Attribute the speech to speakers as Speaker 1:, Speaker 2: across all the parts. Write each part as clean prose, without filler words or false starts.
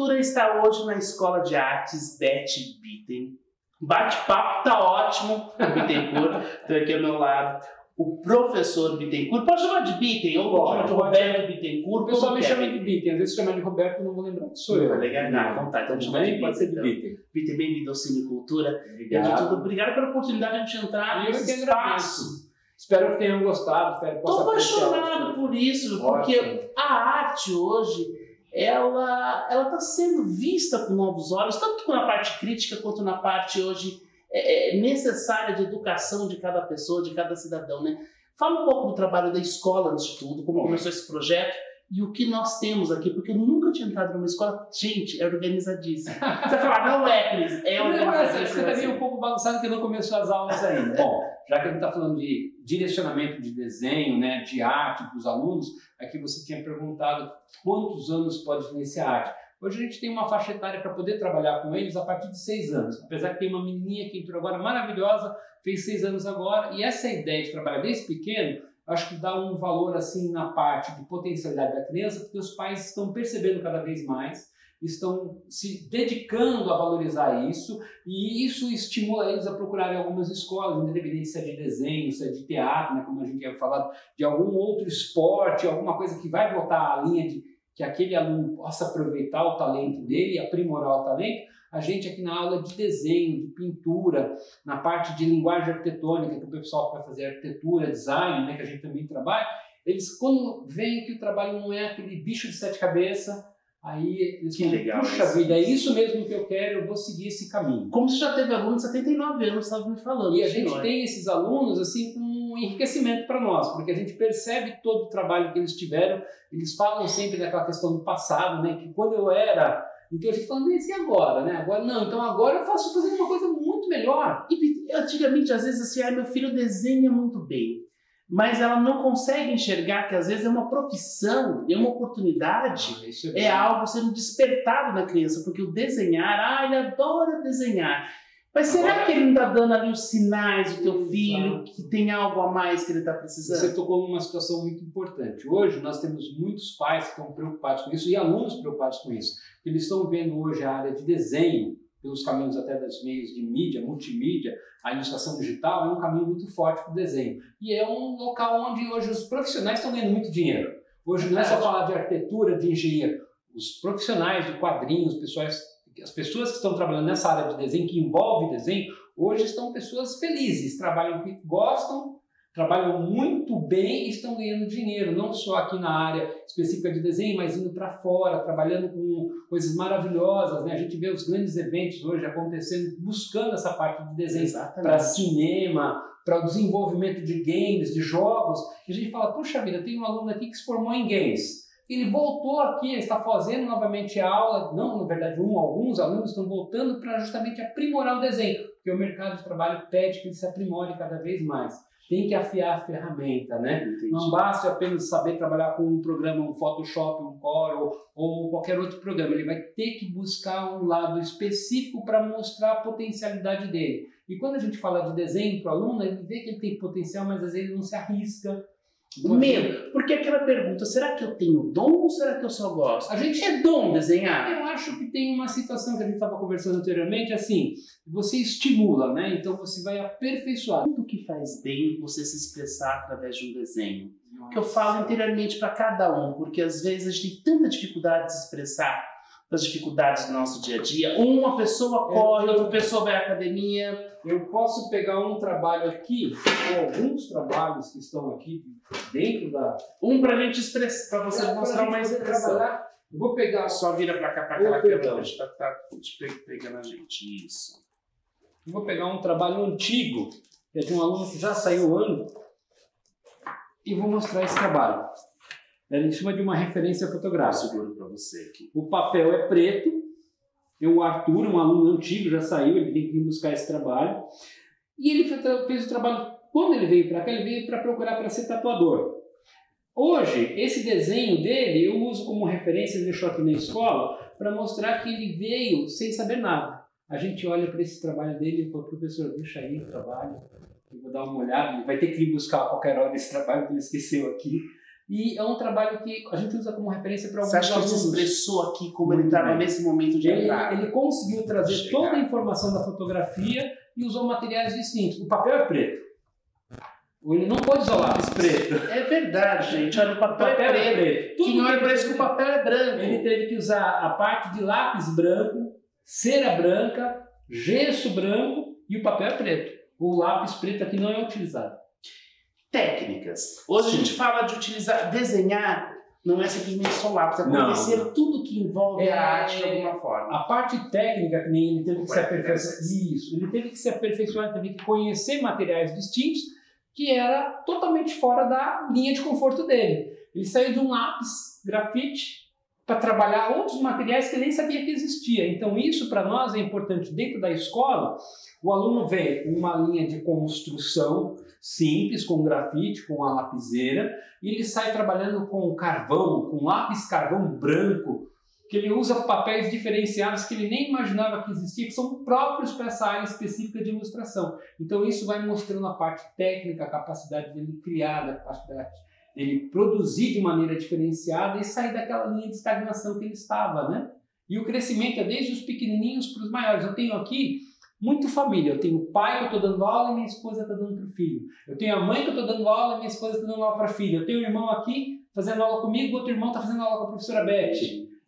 Speaker 1: Cinecultura está hoje na Escola de Artes Beth Bitten. Bate-papo tá ótimo, Bittencourt, estou aqui ao meu lado. O professor Bittencourt, pode chamar de Bitten, ou pode chamar de Roberto Bittencourt.
Speaker 2: O pessoal me chama de Bitten, às vezes chama de Roberto, não vou lembrar que sou eu.
Speaker 1: Legal, não, tá, então chama de Bitten.
Speaker 2: Pode ser de Bitten.
Speaker 1: Bitten, bem-vindo ao Cinecultura.
Speaker 2: Obrigado.
Speaker 1: Obrigado pela oportunidade de entrar nesse espaço.
Speaker 2: Espero que tenham gostado.
Speaker 1: Estou apaixonado por isso, porque a arte hoje, ela está sendo vista com novos olhos, tanto na parte crítica quanto na parte hoje necessária de educação de cada pessoa, de cada cidadão, né? Fala um pouco do trabalho da escola antes de tudo, como começou esse projeto e o que nós temos aqui, porque eu nunca tinha entrado numa escola, gente, é organizadíssima. Você vai falar, não é, Cris, é organizadíssima.
Speaker 2: Você está meio um pouco bagunçado que não começou as aulas ainda. Bom, já que a gente está falando de direcionamento de desenho, né, de arte para os alunos, aqui você tinha perguntado quantos anos pode iniciar arte. Hoje a gente tem uma faixa etária para poder trabalhar com eles a partir de 6 anos. Apesar que tem uma menininha que entrou agora maravilhosa, fez 6 anos agora, e essa ideia de trabalhar desde pequeno, acho que dá um valor assim na parte de potencialidade da criança, porque os pais estão percebendo cada vez mais, estão se dedicando a valorizar isso, e isso estimula eles a procurarem algumas escolas, independente se é de desenho, se é de teatro, né, como a gente tinha falado, de algum outro esporte, alguma coisa que vai botar a linha de que aquele aluno possa aproveitar o talento dele e aprimorar o talento. A gente aqui na aula de desenho, de pintura, na parte de linguagem arquitetônica, que o pessoal vai fazer arquitetura, design, né, que a gente também trabalha, eles quando veem que o trabalho não é aquele bicho de 7 cabeças, aí eles falam,
Speaker 1: legal,
Speaker 2: puxa vida, é isso mesmo que eu quero, eu vou seguir esse caminho.
Speaker 1: Como você já teve aluno de 79 anos, estava me falando.
Speaker 2: E a gente tem esses alunos assim com um enriquecimento para nós, porque a gente percebe todo o trabalho que eles tiveram, eles falam sempre daquela questão do passado, né, que quando eu era... Então a gente fala, mas e agora, né? Agora não, então agora eu faço fazendo uma coisa muito melhor.
Speaker 1: E antigamente, às vezes, assim, meu filho desenha muito bem, mas ela não consegue enxergar que às vezes é uma profissão, é uma oportunidade, é algo sendo despertado na criança, porque o desenhar, ele adora desenhar. Mas será que ele não está dando ali os sinais do teu filho, que tem algo a mais que ele está precisando?
Speaker 2: Você tocou numa situação muito importante. Hoje nós temos muitos pais que estão preocupados com isso e alunos preocupados com isso. Eles estão vendo hoje a área de desenho, pelos caminhos até dos meios de mídia, multimídia, a ilustração digital é um caminho muito forte para o desenho. E é um local onde hoje os profissionais estão ganhando muito dinheiro. Hoje não é só falar de arquitetura, de engenheiro. Os profissionais de quadrinhos, as pessoas que estão trabalhando nessa área de desenho, que envolve desenho, hoje estão pessoas felizes, trabalham que gostam, trabalham muito bem e estão ganhando dinheiro, não só aqui na área específica de desenho, mas indo para fora, trabalhando com coisas maravilhosas, né? A gente vê os grandes eventos hoje acontecendo, buscando essa parte de desenho para cinema, para o desenvolvimento de games, de jogos, e a gente fala, puxa vida, tem um aluno aqui que se formou em games. Ele voltou aqui, ele está fazendo novamente a aula, não, na verdade, alguns alunos estão voltando para justamente aprimorar o desenho, porque o mercado de trabalho pede que ele se aprimore cada vez mais. Tem que afiar a ferramenta, né?
Speaker 1: Entendi.
Speaker 2: Não basta apenas saber trabalhar com um programa, um Photoshop, um Corel ou qualquer outro programa. Ele vai ter que buscar um lado específico para mostrar a potencialidade dele. E quando a gente fala de desenho para o aluno, ele vê que ele tem potencial, mas às vezes ele não se arrisca.
Speaker 1: Medo, porque aquela pergunta, será que eu tenho dom ou será que eu só gosto? A gente é dom desenhar?
Speaker 2: Eu acho que tem uma situação que a gente estava conversando anteriormente, assim, você estimula, né? Então você vai aperfeiçoar.
Speaker 1: Tudo que faz bem você se expressar através de um desenho. Que eu falo interiormente para cada um, porque às vezes a gente tem tanta dificuldade de se expressar das dificuldades do nosso dia a dia. Uma pessoa corre, outra pessoa vai à academia.
Speaker 2: Eu posso pegar um trabalho aqui, ou alguns trabalhos que estão aqui dentro da...
Speaker 1: pra gente expressar, para você mostrar uma expressão.
Speaker 2: Eu vou pegar...
Speaker 1: Só vira para cá, para aquela câmera. Tá pegando a gente, isso.
Speaker 2: Eu vou pegar um trabalho antigo, que é de um aluno que já saiu o ano, e vou mostrar esse trabalho. Ele chama de uma referência fotográfica.
Speaker 1: Seguro para você aqui.
Speaker 2: O papel é preto. É o Arthur, um aluno antigo, já saiu, ele tem que ir buscar esse trabalho. E ele fez o trabalho, quando ele veio para cá, ele veio para procurar para ser tatuador. Hoje, esse desenho dele eu uso como referência, ele deixou aqui na escola, para mostrar que ele veio sem saber nada. A gente olha para esse trabalho dele e fala, professor, deixa aí o trabalho, eu vou dar uma olhada, ele vai ter que ir buscar a qualquer hora esse trabalho que ele esqueceu aqui. E é um trabalho que a gente usa como referência para alguns
Speaker 1: Você acha que ele
Speaker 2: alunos.
Speaker 1: se expressou aqui como ele estava nesse momento de entrada?
Speaker 2: Ele conseguiu trazer toda a informação da fotografia e usou materiais distintos. O papel é preto. Ele não pode usar lápis preto.
Speaker 1: É verdade, gente. Olha, o papel é preto.
Speaker 2: Tudo
Speaker 1: que não é por isso que o papel é branco.
Speaker 2: Ele teve que usar a parte de lápis branco, cera branca, gesso branco e o papel é preto. O lápis preto aqui não é utilizado.
Speaker 1: Técnicas. Hoje a gente fala de utilizar, desenhar, não é simplesmente só lápis, é conhecer tudo que envolve a arte de alguma forma.
Speaker 2: A parte técnica, que nem ele teve que se aperfeiçoar. Isso, ele teve que se aperfeiçoar, teve que conhecer materiais distintos, que era totalmente fora da linha de conforto dele. Ele saiu de um lápis grafite para trabalhar outros materiais que ele nem sabia que existia. Então isso para nós é importante. Dentro da escola, o aluno vem uma linha de construção simples, com grafite, com a lapiseira, e ele sai trabalhando com carvão, com lápis carvão branco, que ele usa papéis diferenciados que ele nem imaginava que existia, que são próprios para essa área específica de ilustração. Então isso vai mostrando a parte técnica, a capacidade dele criar, a capacidade dele produzir de maneira diferenciada e sair daquela linha de estagnação que ele estava, né? E o crescimento é desde os pequenininhos para os maiores. Eu tenho aqui muito família. Eu tenho o pai que eu estou dando aula e minha esposa está dando para o filho. Eu tenho a mãe que eu estou dando aula e minha esposa está dando aula para a filha. Eu tenho um irmão aqui fazendo aula comigo, outro irmão está fazendo aula com a professora Beth.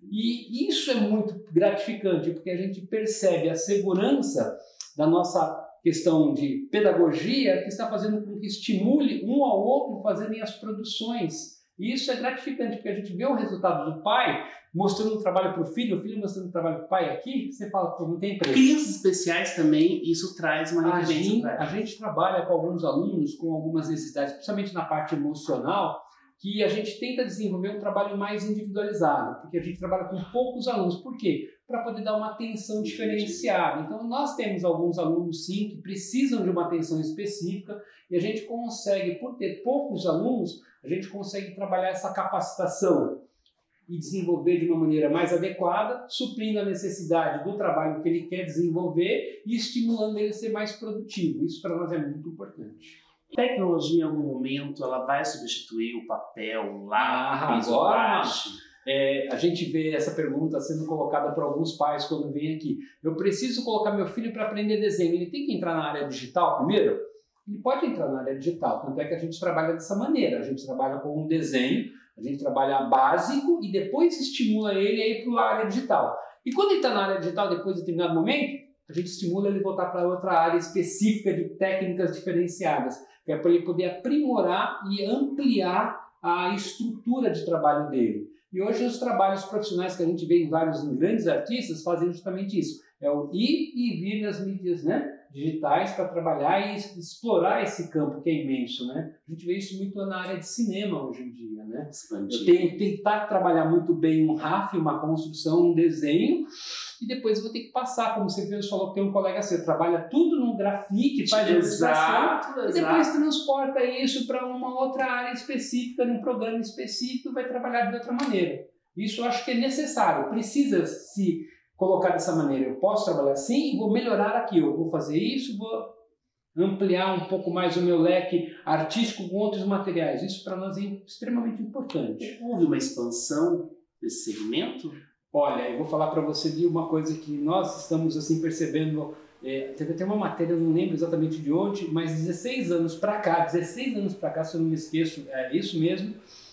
Speaker 2: E isso é muito gratificante, porque a gente percebe a segurança da nossa questão de pedagogia que está fazendo com que estimule um ao outro fazerem as produções. E isso é gratificante, porque a gente vê o resultado do pai mostrando um trabalho para o filho mostrando um trabalho para o pai aqui, você fala, pô, não tem preço.
Speaker 1: Crianças especiais também, isso traz uma referência.
Speaker 2: A gente trabalha com alguns alunos com algumas necessidades, principalmente na parte emocional, que a gente tenta desenvolver um trabalho mais individualizado, porque a gente trabalha com poucos alunos. Por quê? Para poder dar uma atenção diferenciada. Então, nós temos alguns alunos, sim, que precisam de uma atenção específica e a gente consegue, por ter poucos alunos, a gente consegue trabalhar essa capacitação e desenvolver de uma maneira mais adequada, suprindo a necessidade do trabalho que ele quer desenvolver e estimulando ele a ser mais produtivo. Isso para nós é muito importante.
Speaker 1: A tecnologia, em algum momento, ela vai substituir o papel, o lápis, o guache?
Speaker 2: A gente vê essa pergunta sendo colocada por alguns pais quando vem aqui. Eu preciso colocar meu filho para aprender desenho. Ele tem que entrar na área digital primeiro? Ele pode entrar na área digital, tanto é que a gente trabalha dessa maneira. A gente trabalha com um desenho, a gente trabalha básico e depois estimula ele a ir para a área digital. E quando ele está na área digital, depois de determinado momento, a gente estimula ele a voltar para outra área específica de técnicas diferenciadas, que é para ele poder aprimorar e ampliar a estrutura de trabalho dele. E hoje os trabalhos profissionais que a gente vê em vários grandes artistas fazem justamente isso. É o ir e vir nas mídias, né, digitais para trabalhar e explorar esse campo que é imenso, né? A gente vê isso muito na área de cinema hoje em dia, né? Eu tenho que tentar trabalhar muito bem um RAF, uma construção, um desenho, e depois eu vou ter que passar, como você falou, que tem um colega seu, trabalha tudo no grafite, faz ilustração, e depois transporta isso para uma outra área específica, num programa específico, e vai trabalhar de outra maneira. Isso eu acho que é necessário, precisa se colocar dessa maneira. Eu posso trabalhar assim e vou melhorar aqui, eu vou fazer isso, vou ampliar um pouco mais o meu leque artístico com outros materiais. Isso para nós é extremamente importante.
Speaker 1: Houve uma expansão desse segmento?
Speaker 2: Olha, eu vou falar para você de uma coisa que nós estamos assim percebendo. Teve até uma matéria, eu não lembro exatamente de onde, mas 16 anos para cá, se eu não me esqueço, é isso mesmo,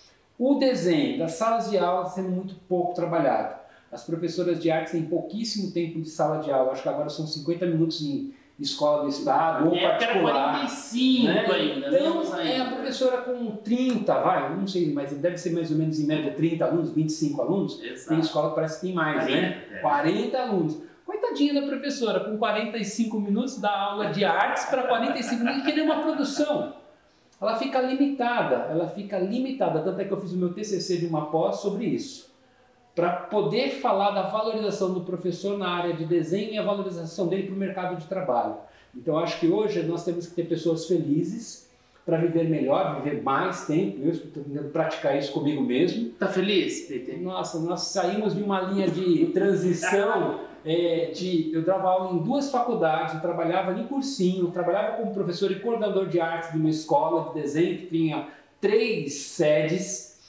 Speaker 2: o desenho das salas de aula sendo muito pouco trabalhado. As professoras de arte têm pouquíssimo tempo de sala de aula, acho que agora são 50 minutos em escola do estado ou particular.
Speaker 1: 45
Speaker 2: né?
Speaker 1: ainda.
Speaker 2: Então, a professora com 30, não sei, mas deve ser mais ou menos em média 30 alunos, 25 alunos.
Speaker 1: Exato.
Speaker 2: Tem escola que parece que tem mais,
Speaker 1: 40,
Speaker 2: né? 40 alunos. Coitadinha da professora, com 45 minutos da aula de artes para 45 minutos, que nem uma produção. Ela fica limitada, tanto é que eu fiz o meu TCC de uma pós sobre isso. Para poder falar da valorização do professor na área de desenho e a valorização dele para o mercado de trabalho. Então, acho que hoje nós temos que ter pessoas felizes para viver melhor, viver mais tempo. Eu estou tentando praticar isso comigo mesmo.
Speaker 1: Tá feliz, Peter?
Speaker 2: Nossa, nós saímos de uma linha de transição. Eu dava aula em 2 faculdades, eu trabalhava em cursinho, trabalhava como professor e coordenador de arte de uma escola de desenho que tinha 3 sedes.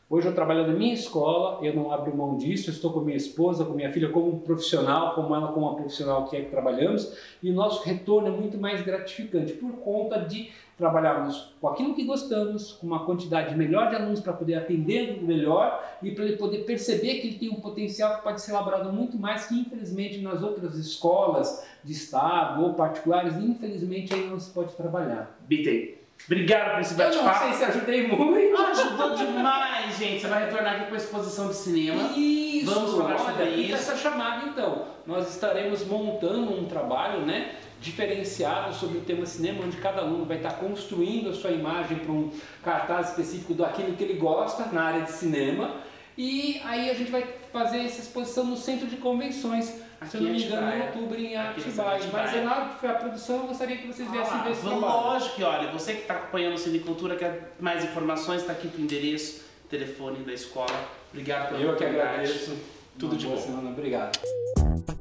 Speaker 2: Hoje eu trabalho na minha escola, eu não abro mão disso, eu estou com minha esposa, com minha filha como um profissional, como ela como uma profissional que trabalhamos, e o nosso retorno é muito mais gratificante por conta de trabalharmos com aquilo que gostamos, com uma quantidade melhor de alunos para poder atender melhor e para ele poder perceber que ele tem um potencial que pode ser elaborado muito mais que infelizmente nas outras escolas de estado ou particulares, infelizmente aí não se pode trabalhar.
Speaker 1: Bitei. Obrigado por esse bate-papo.
Speaker 2: Eu não sei se ajudei muito.
Speaker 1: Ajudou demais, gente. Você vai retornar aqui com a exposição de cinema.
Speaker 2: Isso.
Speaker 1: Vamos falar sobre isso.
Speaker 2: Essa chamada então. Nós estaremos montando um trabalho, né, diferenciado sobre o tema cinema, onde cada aluno vai estar construindo a sua imagem para um cartaz específico daquilo que ele gosta na área de cinema. E aí a gente vai fazer essa exposição no Centro de Convenções. Se eu não me engano, em outubro em Atibaia. Mas é lá que foi a produção, eu gostaria que vocês viessem ver esse trabalho.
Speaker 1: Lógico que, olha, você que está acompanhando o Cinecultura, quer mais informações, está aqui para o endereço, telefone da escola. Obrigado pela oportunidade.
Speaker 2: Eu que agradeço.
Speaker 1: Tudo de bom.
Speaker 2: Boa semana. Obrigado.